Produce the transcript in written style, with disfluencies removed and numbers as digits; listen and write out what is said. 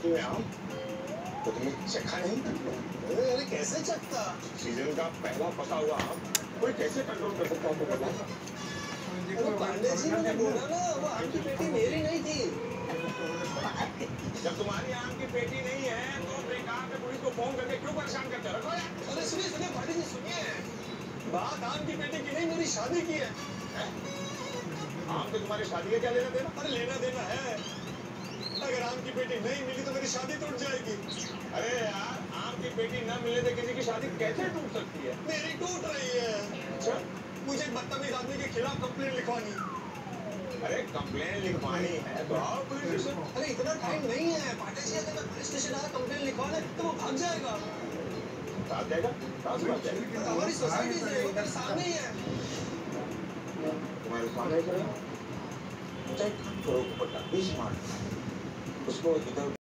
बाकी में आम तो तुमने चखा नहीं? अरे कैसे चखता? सीजन का पहला पका हुआ आम कोई कैसे कंट्रोल कर सकता है पता है? पांडे जी ने बोला ना वो आम की पेटी मेरी नहीं थी। जब तुम्हारी आम की पेटी नहीं है तो बेकार में पुलिस को फोन करके क्यों परेशान करते रखो यार? अरे सुनिए पांडे जी सुनिए, बात आम की पेटी की नहीं, मेरी शादी की है। आम तो तुम्हारी शादी का क्या लेना देना? अरे लेना देना है, अगर आम की पेटी नहीं मिली तो मेरी शादी टूट जाएगी। अरे यार आम की पेटी न मिलने से किसी की शादी कैसे टूट सकती है? मेरी टूट रही है। अच्छा मुझे एक बदतमीज आदमी के खिलाफ कंप्लेंट लिखवानी। अरे कंप्लेन लिखवानी है तो आओ पुलिस स्टेशन। अरे इतना टाइम नहीं है पांडे जी, अगर मैं पुलिस स्टेशन आया कंप्लेंट लिखवाने तो वो भाग जाएगा। भाग जाएगा? कहाँ से भाग जाएगा? हमारी सोसाइटी से वो मेरे सामने ही है। तुम्हारे सामने करो, उसको इधर